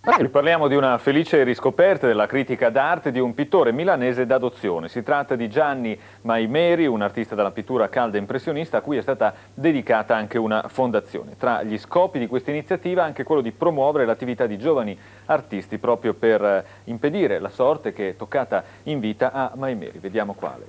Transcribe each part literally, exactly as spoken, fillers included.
Parliamo di una felice riscoperta della critica d'arte di un pittore milanese d'adozione. Si tratta di Gianni Maimeri, un artista della pittura calda impressionista a cui è stata dedicata anche una fondazione. Tra gli scopi di questa iniziativa anche quello di promuovere l'attività di giovani artisti proprio per impedire la sorte che è toccata in vita a Maimeri. Vediamo quale.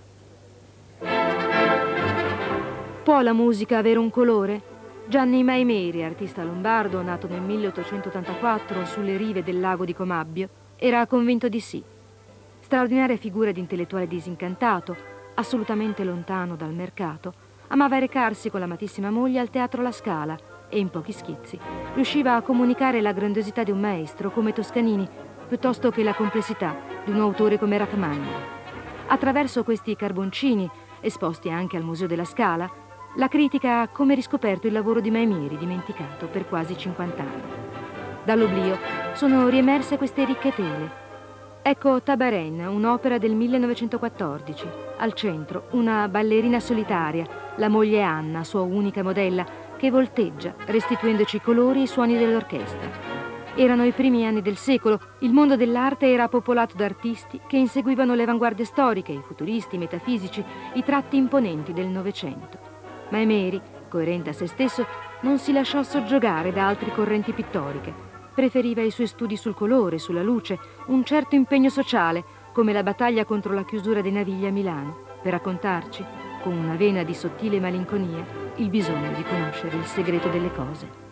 Può la musica avere un colore? Gianni Maimeri, artista lombardo, nato nel milleottocentottantaquattro sulle rive del lago di Comabbio, era convinto di sì. Straordinaria figura di intellettuale disincantato, assolutamente lontano dal mercato, amava recarsi con l'amatissima moglie al teatro La Scala e in pochi schizzi riusciva a comunicare la grandiosità di un maestro come Toscanini piuttosto che la complessità di un autore come Rachmaninoff. Attraverso questi carboncini, esposti anche al Museo della Scala, la critica ha come riscoperto il lavoro di Maimeri, dimenticato per quasi cinquanta anni. Dall'oblio sono riemerse queste ricche tele. Ecco Tabarin, un'opera del millenovecentoquattordici. Al centro una ballerina solitaria, la moglie Anna, sua unica modella, che volteggia, restituendoci i colori e i suoni dell'orchestra. Erano i primi anni del secolo, il mondo dell'arte era popolato da artisti che inseguivano le avanguardie storiche, i futuristi, i metafisici, i tratti imponenti del Novecento. Maimeri, coerente a se stesso, non si lasciò soggiogare da altre correnti pittoriche. Preferiva i suoi studi sul colore, sulla luce, un certo impegno sociale, come la battaglia contro la chiusura dei Navigli a Milano, per raccontarci, con una vena di sottile malinconia, il bisogno di conoscere il segreto delle cose.